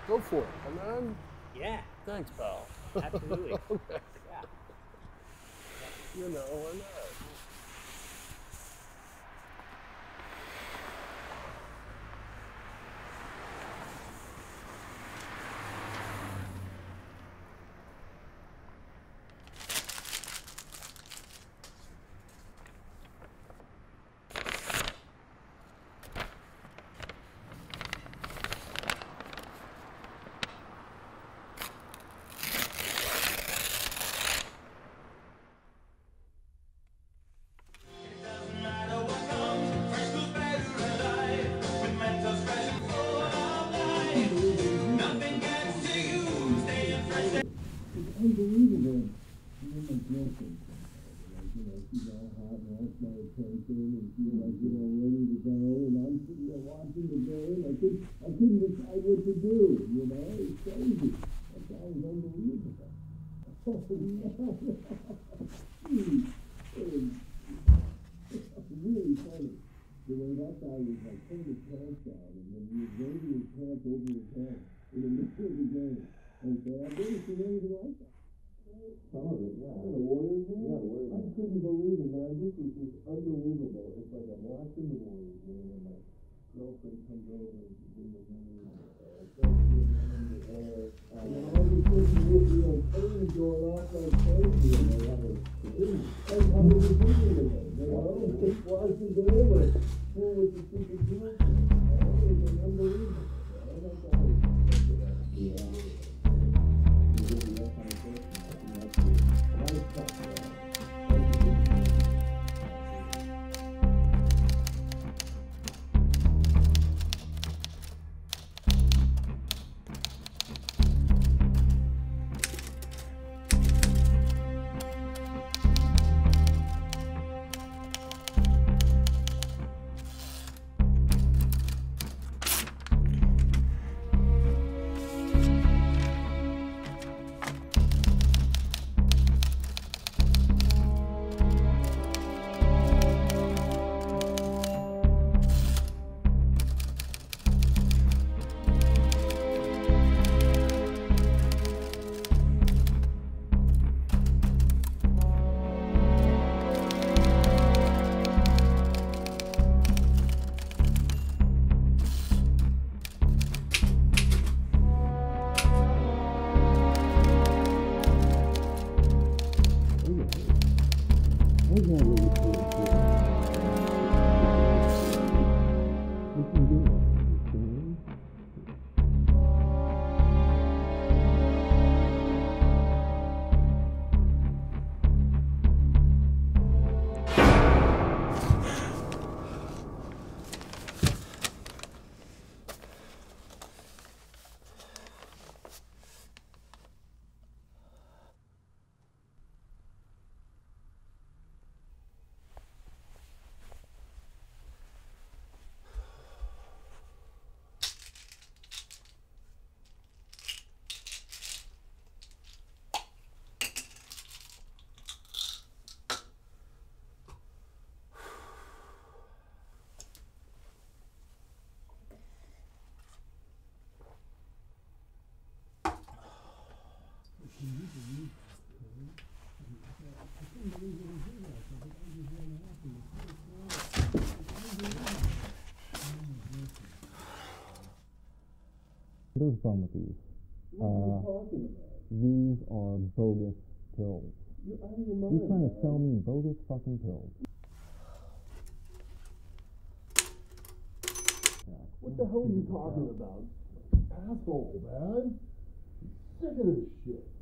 Go for it, come on. Yeah, Thanks, pal. absolutely. Okay. Yeah. You know, why not? Unbelievable. You know, my girlfriend, like, she's all hot and wants my attention, and she's like, ready to go, and I'm sitting there watching the game. I couldn't decide what to do, it's crazy. That guy was unbelievable. Oh, it's really funny. The way that guy was like putting his pants down, and then he was waving his pants over his head in the middle of the game. And so I've never seen anything like that. Some of it, yeah. The Warriors game? Yeah, the Warriors. I couldn't believe it, man. This was just unbelievable. It's like I'm watching the Warriors game, and my girlfriend comes over and she's in the room, in the air. And then all of a sudden, things going off like crazy, and they have a video of it. Just watch the game, and fool with the stupid girl. It was unbelievable. Oh my God. Yeah. What is wrong with these? What are you talking about? These are bogus pills. You're out of your mind. You're trying to sell me bogus fucking pills. What the hell are you talking about? Asshole, man. I'm sick of this shit.